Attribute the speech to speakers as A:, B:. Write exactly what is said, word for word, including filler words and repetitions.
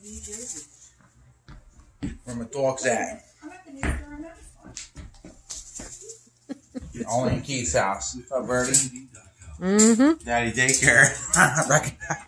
A: Where my dog's at? Only in Keith's house. What's up, Birdie?
B: Mm-hmm.
A: Daddy daycare. Recognize.